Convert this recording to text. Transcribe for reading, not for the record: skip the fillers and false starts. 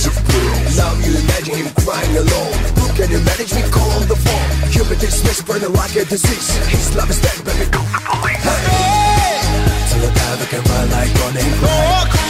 of blue. Now you imagine him crying alone. Can you manage me? Call on the phone. Cupid is spreading like a disease. His love is dead, baby, call the police. Hey! Till the time we can run like running.